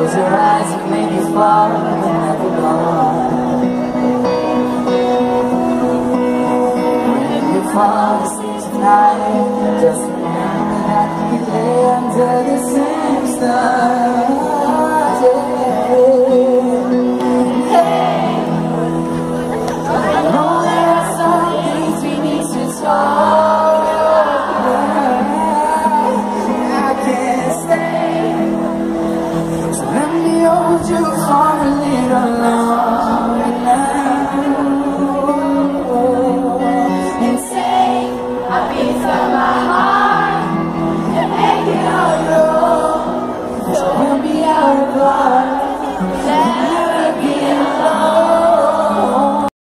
Close your eyes and maybe fall, but never gone. When you fall asleep tonight, just remember that we lay under the same stars. Hey, I know there are some things we need to talk about. I can't stay, so let me hold you for a little longer now, and say a piece of my heart and make it all yours. So we'll be out of love.